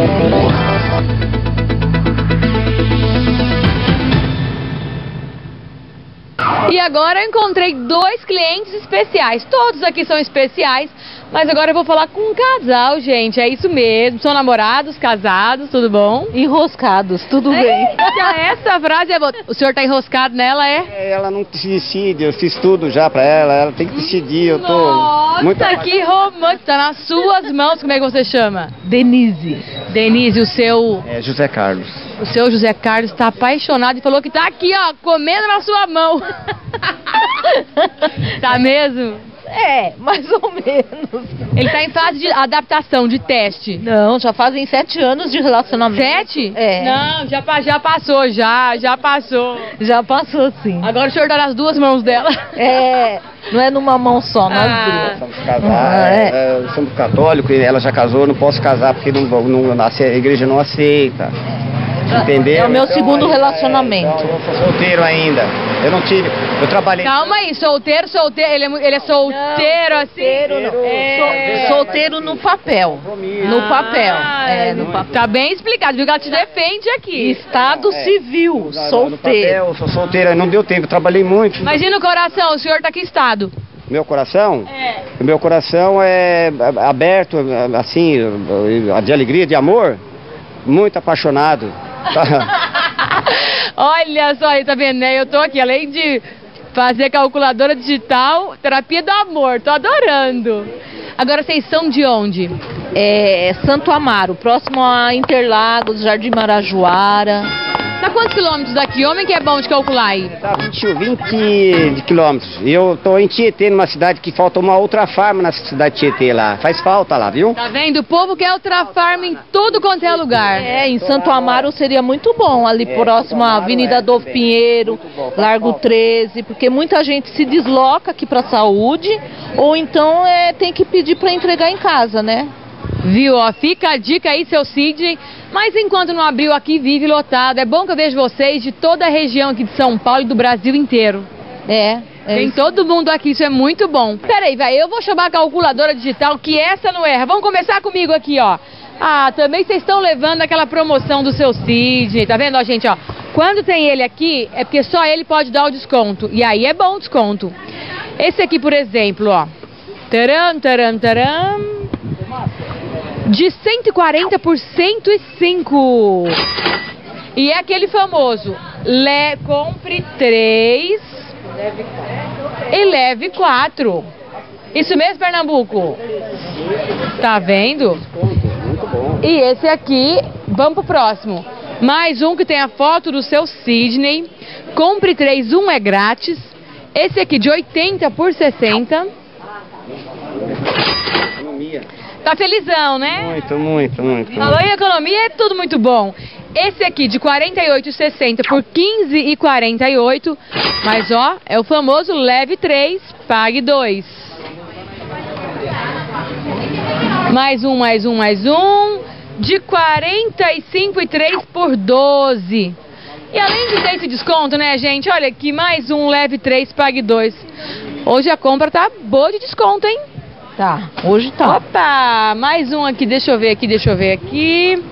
E agora eu encontrei 2 clientes especiais. Todos aqui são especiais, mas agora eu vou falar com um casal, gente. É isso mesmo. São namorados, casados, tudo bom? Enroscados, tudo bem. Essa frase é boa. O senhor tá enroscado nela, é? Ela não se decide, eu fiz tudo já pra ela tem que decidir, eu tô... Nossa, muito que romântico. Tá nas suas mãos, como é que você chama? Denise. Denise, o seu... É, José Carlos. O seu José Carlos está apaixonado e falou que tá aqui, ó, comendo na sua mão. Tá mesmo? É, mais ou menos. Ele tá em fase de adaptação, de teste. Não, já fazem 7 anos de relacionamento. 7? É. Não, já passou, já passou. Já passou, sim. Agora o senhor tá nas 2 mãos dela. É, não é numa mão só, nas duas. Vamos casar, somos católicos, ela já casou, não posso casar porque a igreja não aceita. Entendeu? É o meu segundo relacionamento. Então, eu sou solteiro ainda. Eu não tive. Eu trabalhei. Calma aí, solteiro. Ele é solteiro assim? Solteiro no papel. No papel. No papel. Tá bem explicado, viu que ela te defende aqui. Estado civil, solteiro. No papel, eu sou solteiro, não deu tempo, eu trabalhei muito. Mas e no coração, o senhor tá que estado? Meu coração? Meu coração é aberto, assim, de alegria, de amor, muito apaixonado. Olha só aí, tá vendo, né? Eu tô aqui, além de fazer calculadora digital, terapia do amor, tô adorando. Agora, vocês são de onde? É Santo Amaro, próximo a Interlagos, Jardim Marajoara. Tá quantos quilômetros daqui? Homem que é bom de calcular aí? Tá 20 quilômetros. E eu tô em Tietê, numa cidade que falta uma outra farma na cidade de Tietê lá. Faz falta lá, viu? Tá vendo? O povo quer outra farma em tudo quanto é lugar. É, em Santo Amaro seria muito bom, ali próximo à Avenida Adolfo Pinheiro, Largo 13, porque muita gente se desloca aqui pra saúde, ou então tem que pedir pra entregar em casa, né? Viu, ó, fica a dica aí, seu Sidney. Mas enquanto não abriu aqui, vive lotado. É bom que eu vejo vocês de toda a região aqui de São Paulo e do Brasil inteiro. Tem isso. todo mundo aqui, isso é muito bom. Peraí, vai, eu vou chamar a calculadora digital, que essa não erra. Vamos começar comigo aqui, ó. Ah, também vocês estão levando aquela promoção do seu Sidney, tá vendo, ó, gente, ó. Quando tem ele aqui, é porque só ele pode dar o desconto. E aí é bom o desconto. Esse aqui, por exemplo, ó. Taram, taram, taram. De 140 por 105. E é aquele famoso, compre 3 e leve 4. Isso mesmo, Pernambuco? Tá vendo? E esse aqui, vamos pro próximo. Mais um que tem a foto do seu Sidney. Compre 3, um é grátis. Esse aqui de 80 por 60. Tá felizão, né? Muito. Falou em economia, é tudo muito bom. Esse aqui de 48,60 por 15,48. Mas ó, é o famoso leve 3, pague 2. Mais um. De 45,3 por 12. E além de ter esse desconto, né, gente? Olha aqui, mais um leve 3, pague 2. Hoje a compra tá boa de desconto, hein? Tá, hoje tá. Opa, mais um aqui, deixa eu ver aqui.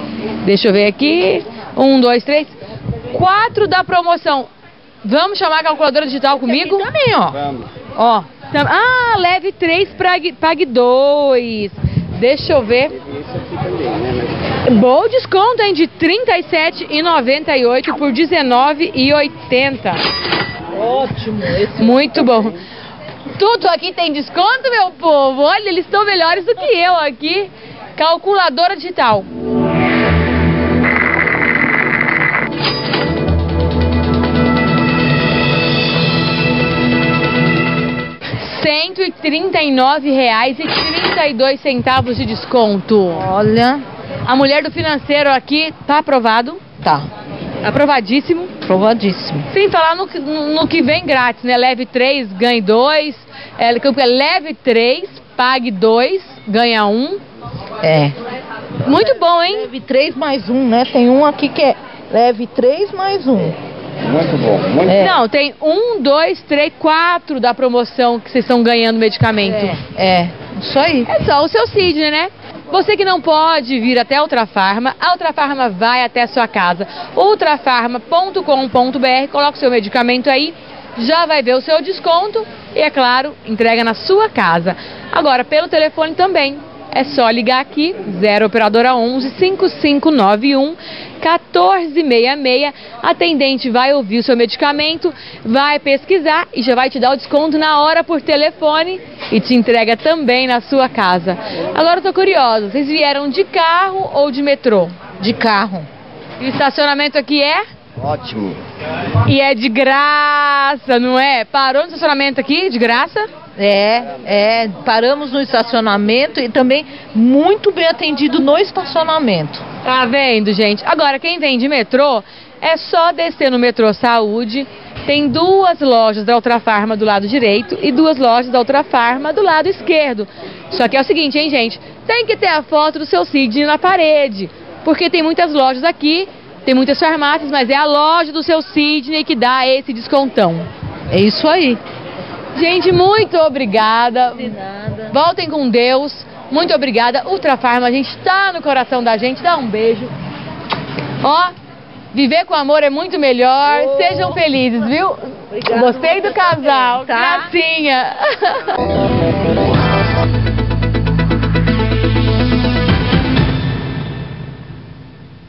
1, 2, 3, 4 da promoção. Vamos chamar a calculadora digital comigo? Aqui também, ó. Vamos. Ó. Ah, leve 3, pague 2. Deixa eu ver. Esse aqui também, né? Bom desconto, hein? De R$ 37,98 por R$ 19,80. Ótimo. Muito bom. Tudo aqui tem desconto, meu povo. Olha, eles estão melhores do que eu aqui. Calculadora digital. R$139,32 de desconto. Olha. A mulher do financeiro aqui tá aprovado? Tá. Aprovadíssimo. Aprovadíssimo. Sem falar no que vem grátis, né? Leve 3, ganhe 2. Leve 3, pague 2, ganha 1. É. Muito bom, hein? Leve 3 mais 1, né? Tem um aqui que é leve 3 mais 1. Muito bom. Não, tem 1, 2, 3, 4 da promoção que vocês estão ganhando medicamento. É. Isso aí. É só o seu Sidney, né? Você que não pode vir até a Ultrafarma, a Ultrafarma vai até a sua casa. ultrafarma.com.br, coloca o seu medicamento aí, já vai ver o seu desconto e, é claro, entrega na sua casa. Agora, pelo telefone também, é só ligar aqui, 0 operadora 11 5591 1466, a atendente vai ouvir o seu medicamento, vai pesquisar e já vai te dar o desconto na hora por telefone e te entrega também na sua casa. Agora eu tô curiosa, vocês vieram de carro ou de metrô? De carro. E o estacionamento aqui é? Ótimo. E é de graça, não é? Parou no estacionamento aqui, de graça? Paramos no estacionamento e também muito bem atendido no estacionamento. Tá vendo, gente? Agora, quem vem de metrô, é só descer no metrô Saúde. Tem 2 lojas da Ultrafarma do lado direito e 2 lojas da Ultrafarma do lado esquerdo. Só que é o seguinte, hein, gente? Tem que ter a foto do seu Sidney na parede, porque tem muitas lojas aqui, tem muitas farmácias, mas é a loja do seu Sidney que dá esse descontão. É isso aí. Gente, muito obrigada. De nada. Voltem com Deus. Muito obrigada. Ultrafarma, a gente tá no coração da gente. Dá um beijo. Ó, viver com amor é muito melhor. Sejam felizes, viu? Obrigada. Gostei do casal. Tá? Gracinha.